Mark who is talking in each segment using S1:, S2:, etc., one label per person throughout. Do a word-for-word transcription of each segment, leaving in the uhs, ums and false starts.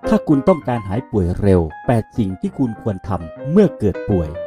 S1: ถ้าคุณต้องการหายป่วยเร็วแปดสิ่งที่คุณควรทำเมื่อเกิดป่วย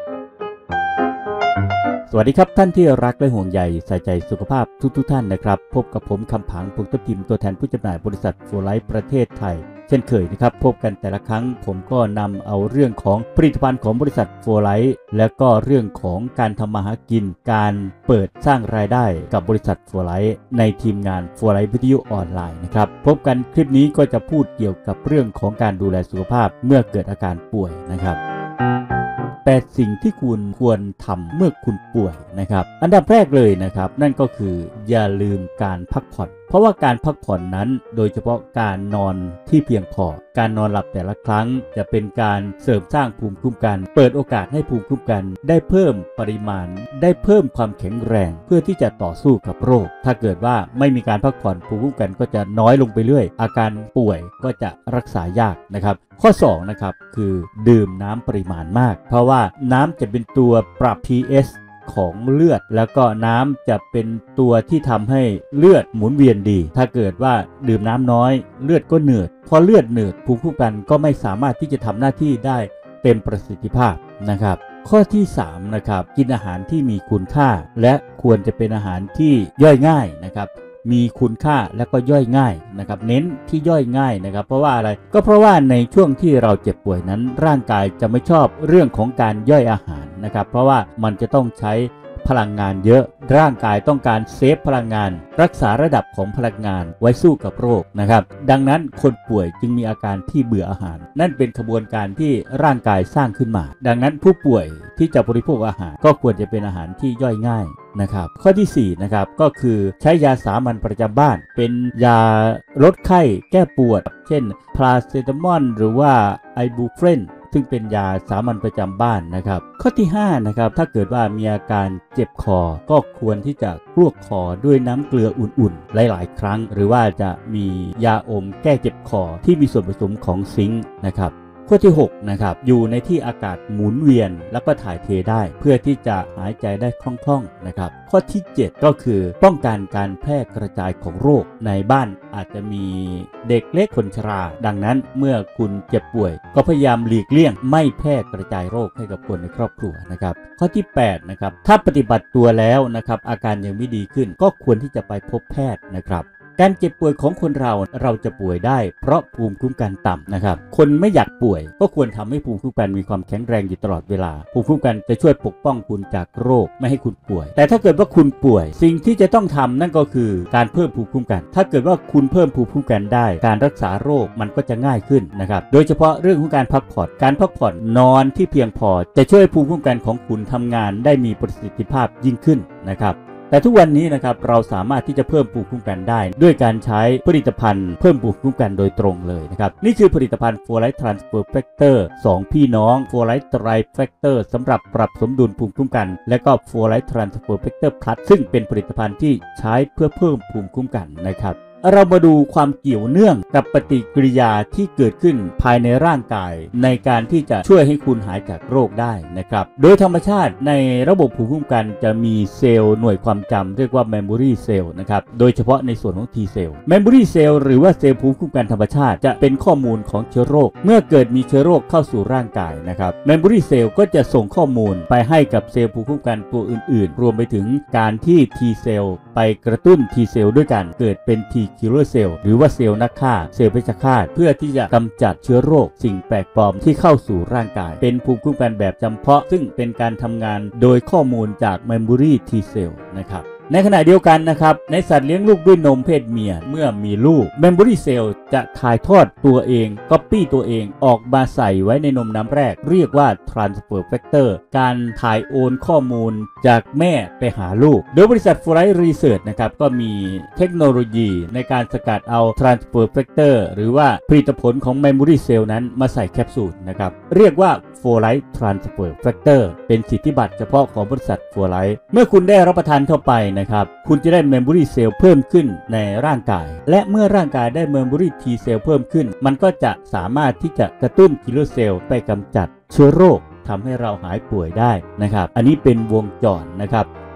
S1: สวัสดีครับท่านที่รักและห่วงใยใส่ใจสุขภาพทุกๆ ท, ท่านนะครับพบกับผมคำผางพงษ์ทัพทิมตัวแทนผู้จำหน่ายบริษัทโฟร์ไลท์ประเทศไทยเช่นเคยนะครับพบกันแต่ละครั้งผมก็นำเอาเรื่องของผลิตภัณฑ์ของบริษัทโฟร์ไลท์และก็เรื่องของการทำมาหากินการเปิดสร้างรายได้กับบริษัทโฟร์ไลท์ในทีมงานโฟร์ไลท์วิทยุออนไลน์นะครับพบกันคลิปนี้ก็จะพูดเกี่ยวกับเรื่องของการดูแลสุขภาพเมื่อเกิดอาการป่วยนะครับแปดสิ่งที่คุณควรทำเมื่อคุณป่วยนะครับอันดับแรกเลยนะครับนั่นก็คืออย่าลืมการพักผ่อนเพราะว่าการพักผ่อนนั้นโดยเฉพาะการนอนที่เพียงพอการนอนหลับแต่ละครั้งจะเป็นการเสริมสร้างภูมิคุ้มกันเปิดโอกาสให้ภูมิคุ้มกันได้เพิ่มปริมาณได้เพิ่มความแข็งแรงเพื่อที่จะต่อสู้กับโรคถ้าเกิดว่าไม่มีการพักผ่อนภูมิคุ้มกันก็จะน้อยลงไปเรื่อยอาการป่วยก็จะรักษายากนะครับข้อสองนะครับคือดื่มน้ำปริมาณมากเพราะว่าน้ำจะเป็นตัวปรับ พี เอช ของเลือดแล้วก็น้ำจะเป็นตัวที่ทำให้เลือดหมุนเวียนดีถ้าเกิดว่าดื่มน้ำน้อยเลือดก็เหนืดพอเลือดเหนืดภูมิคุ้มกันก็ไม่สามารถที่จะทำหน้าที่ได้เต็มประสิทธิภาพนะครับข้อที่สามนะครับกินอาหารที่มีคุณค่าและควรจะเป็นอาหารที่ย่อยง่ายนะครับมีคุณค่าและก็ย่อยง่ายนะครับเน้นที่ย่อยง่ายนะครับเพราะว่าอะไรก็เพราะว่าในช่วงที่เราเจ็บป่วยนั้นร่างกายจะไม่ชอบเรื่องของการย่อยอาหารนะครับเพราะว่ามันจะต้องใช้พลังงานเยอะร่างกายต้องการเซฟพลังงานรักษาระดับของพลังงานไว้สู้กับโรคนะครับดังนั้นคนป่วยจึงมีอาการที่เบื่ออาหารนั่นเป็นขบวนการที่ร่างกายสร้างขึ้นมาดังนั้นผู้ป่วยที่จะบริโภคอาหารก็ควรจะเป็นอาหารที่ย่อยง่ายนะครับข้อที่สี่นะครับก็คือใช้ยาสามัญประจำบ้านเป็นยาลดไข้แก้ปวดเช่นพาราเซตามอลหรือว่าไอบูเพรนซึ่งเป็นยาสามัญประจำบ้านนะครับข้อที่ห้านะครับถ้าเกิดว่ามีอาการเจ็บคอก็ควรที่จะกลวกคอด้วยน้ำเกลืออุ่นๆหลายๆครั้งหรือว่าจะมียาอมแก้เจ็บคอที่มีส่วนผสมของซิงค์นะครับข้อที่หกนะครับอยู่ในที่อากาศหมุนเวียนแล้วก็ถ่ายเทได้เพื่อที่จะหายใจได้คล่องๆนะครับข้อที่เจ็ดก็คือป้องกันการแพร่กระจายของโรคในบ้านอาจจะมีเด็กเล็กคนชราดังนั้นเมื่อคุณเจ็บป่วยก็พยายามหลีกเลี่ยงไม่แพร่กระจายโรคให้กับคนในครอบครัวนะครับข้อที่แปดนะครับถ้าปฏิบัติตัวแล้วนะครับอาการยังไม่ดีขึ้นก็ควรที่จะไปพบแพทย์นะครับการเจ็บป่วยของคนเราเราจะป่วยได้เพราะภูมิคุ้มกันต่ำนะครับคนไม่อยากป่วยก็ควรทำให้ภูมิคุ้มกันมีความแข็งแรงอยู่ตลอดเวลาภูมิคุ้มกันจะช่วยปกป้องคุณจากโรคไม่ให้คุณป่วยแต่ถ้าเกิดว่าคุณป่วยสิ่งที่จะต้องทำนั่นก็คือการเพิ่มภูมิคุ้มกันถ้าเกิดว่าคุณเพิ่มภูมิคุ้มกันได้การรักษาโรคมันก็จะง่ายขึ้นนะครับโดยเฉพาะเรื่องของการพักผ่อนการพักผ่อนนอนที่เพียงพอจะช่วยภูมิคุ้มกันของคุณทำงานได้มีประสิทธิภาพยิ่งขึ้นนะครับแต่ทุกวันนี้นะครับเราสามารถที่จะเพิ่มภูมิคุ้มกันได้ด้วยการใช้ผลิตภัณฑ์เพิ่มภูมิคุ้มกันโดยตรงเลยนะครับนี่คือผลิตภัณฑ์ โฟร์ไลท์ Transfer Factor สองพี่น้อง โฟร์ไลท์ Tri-Factor สำหรับปรับสมดุลภูมิคุ้มกันและก็ โฟร์ไลท์ Transfer Factor Plus ซึ่งเป็นผลิตภัณฑ์ที่ใช้เพื่อเพิ่มภูมิคุ้มกันนะครับเรามาดูความเกี่ยวเนื่องกับปฏิกิริยาที่เกิดขึ้นภายในร่างกายในการที่จะช่วยให้คุณหายจากโรคได้นะครับโดยธรรมชาติในระบบภูมิคุ้มกันจะมีเซลล์หน่วยความจำเรียกว่า memory cell นะครับโดยเฉพาะในส่วนของ T cell memory cell หรือว่าเซลล์ภูมิคุ้มกันธรรมชาติจะเป็นข้อมูลของเชื้อโรคเมื่อเกิดมีเชื้อโรคเข้าสู่ร่างกายนะครับ memory cell ก็จะส่งข้อมูลไปให้กับเซลล์ภูมิคุ้มกันตัวอื่นๆรวมไปถึงการที่ T cell ไปกระตุ้น T cell ด้วยกันเกิดเป็น T killer cell หรือว่าเซลล์นักฆ่าเซลล์เพชฌฆาตเพื่อที่จะกำจัดเชื้อโรคสิ่งแปลกปลอมที่เข้าสู่ร่างกายเป็นภูมิคุ้มกันแบบจำเพาะซึ่งเป็นการทำงานโดยข้อมูลจาก Memory T cell นะครับในขณะเดียวกันนะครับในสัตว์เลี้ยงลูกด้วยนมเพศเมียเมื่อมีลูก Memory Cell จะถ่ายทอดตัวเอง Copy ตัวเองออกมาใส่ไว้ในนมน้ำแรกเรียกว่า Transfer Factor การถ่ายโอนข้อมูลจากแม่ไปหาลูกโดยบริษัท โฟร์ไลท์ Research นะครับก็มีเทคโนโลยีในการสกัดเอา Transfer Factor หรือว่าผลิตผลของ Memory Cell นั้นมาใส่แคปซูลนะครับเรียกว่า โฟร์ไลท์ Transfer Factor เป็นสิทธิบัตรเฉพาะของบริษัท โฟร์ไลท์ เมื่อคุณได้รับประทานเข้าไปนะครับคุณจะได้ Memory Cell เพิ่มขึ้นในร่างกายและเมื่อร่างกายได้ Memory T Cell เพิ่มขึ้นมันก็จะสามารถที่จะกระตุ้น Killer Cell ไปกำจัดเชื้อโรคทำให้เราหายป่วยได้นะครับอันนี้เป็นวงจรนะครับ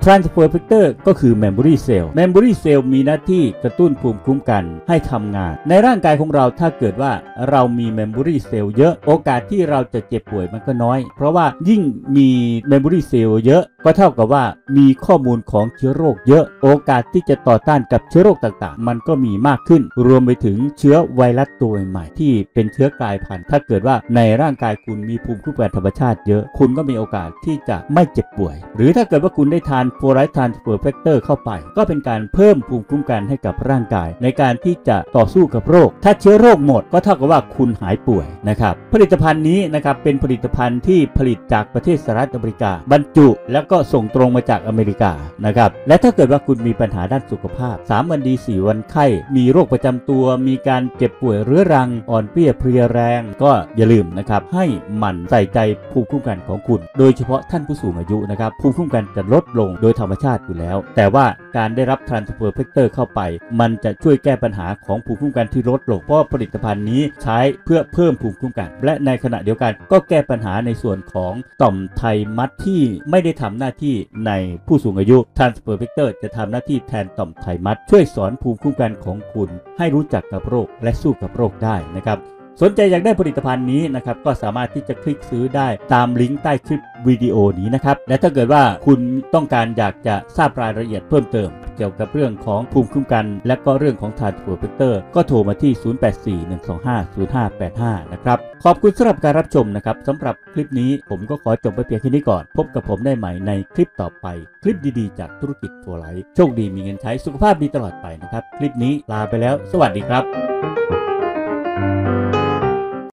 S1: Transport Factor ก็คือ Memory Cell Memory Cell มีหน้าที่กระตุ้นภูมิคุ้มกันให้ทำงานในร่างกายของเราถ้าเกิดว่าเรามี Memory Cell เยอะโอกาสที่เราจะเจ็บป่วยมันก็น้อยเพราะว่ายิ่งมี Memory Cell เยอะก็เท่ากับว่ามีข้อมูลของเชื้อโรคเยอะโอกาสที่จะต่อต้านกับเชื้อโรคต่างๆมันก็มีมากขึ้นรวมไปถึงเชื้อไวรัสตัวใหม่ที่เป็นเชื้อกลายพันธุ์ถ้าเกิดว่าในร่างกายคุณมีภูมิคุ้มกันธรรมชาติเยอะคุณก็มีโอกาสที่จะไม่เจ็บป่วยหรือถ้าเกิดว่าคุณได้ทาน Fluoride Transport Factor เข้าไปก็เป็นการเพิ่มภูมิคุ้มกันให้กับร่างกายในการที่จะต่อสู้กับโรคถ้าเชื้อโรคหมดก็เท่ากับว่าคุณหายป่วยนะครับผลิตภัณฑ์นี้นะครับเป็นผลิตภัณฑ์ที่ผลิตจากประเทศสหรัฐอเมริกาบรรจุแล้วก็ส่งตรงมาจากอเมริกานะครับและถ้าเกิดว่าคุณมีปัญหาด้านสุขภาพสามวันดีสี่วันไข้มีโรคประจำตัวมีการเจ็บป่วยเรื้อรังอ่อนเพลียเพลียแรงก็อย่าลืมนะครับให้หมั่นใส่ใจภูมิคุ้มกันของคุณโดยเฉพาะท่านผู้สูงอายุนะครับภูมิคุ้มกันจะลดลงโดยธรรมชาติอยู่แล้วแต่ว่าการได้รับ Transport Factor เข้าไปมันจะช่วยแก้ปัญหาของภูมิคุ้มกันที่ลดลงเพราะผลิตภัณฑ์นี้ใช้เพื่อเพิ่มภูมิคุ้มกันและในขณะเดียวกันก็แก้ปัญหาในส่วนของต่อมไทมัสที่ไม่ได้ทำหน้าที่ในผู้สูงอายุ Transport Factor จะทำหน้าที่แทนต่อมไทมัสช่วยสอนภูมิคุ้มกันของคุณให้รู้จักกับโรคและสู้กับโรคได้นะครับสนใจอยากได้ผลิตภัณฑ์นี้นะครับก็สามารถที่จะคลิกซื้อได้ตามลิงก์ใต้คลิปวิดีโอนี้นะครับและถ้าเกิดว่าคุณต้องการอยากจะทราบรายละเอียดเพิ่มเติมเกี่ยวกับเรื่องของภูมิคุ้มกันและก็เรื่องของ Transport Factor ก็โทรมาที่ศูนย์ แปด สี่ หนึ่ง สอง ห้า ศูนย์ ห้า แปด ห้านะครับขอบคุณสำหรับการรับชมนะครับสำหรับคลิปนี้ผมก็ขอจบไปเพียงแค่นี้ก่อนพบกับผมได้ใหม่ในคลิปต่อไปคลิปดีๆจากธุรกิจโฟร์ไลท์โชคดีมีเงินใช้สุขภาพดีตลอดไปนะครับคลิปนี้ลาไปแล้วสวัสดีครับ